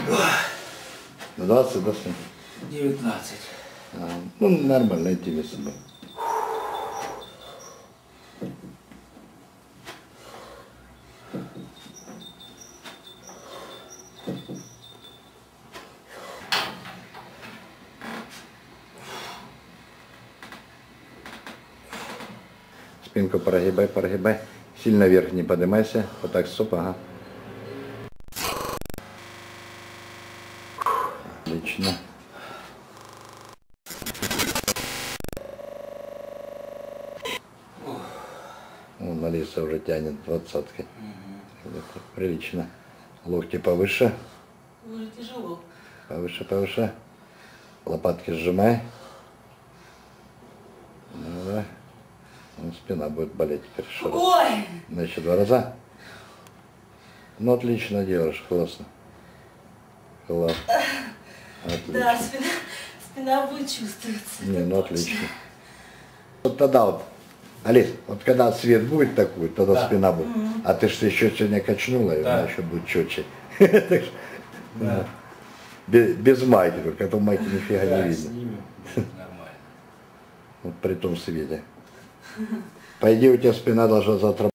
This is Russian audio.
20, да, сын? 19. Ну, нормально, иди вес собой. Спинку прогибай, прогибай. Сильно вверх не поднимайся. Вот так, стоп, ага. Отлично. Вон Алиса уже тянет 20-кой. Это прилично. Локти повыше. Уже тяжело. Повыше, повыше. Лопатки сжимай. Давай. Ну, спина будет болеть теперь. Ой! Ну, еще 2 раза. Ну, отлично делаешь, классно. Классно. Отлично. Да, спина будет чувствоваться. Не, это ну точно. отлично. Вот тогда вот, Алис, вот когда свет будет такой, тогда Да. спина будет. А ты же еще сегодня качнула, и Да. она еще будет четче. Так что, Да. без майки только, а то майки нифига не Да, видно. снимем. Нормально. Вот при том свете. По идее, у тебя спина должна завтра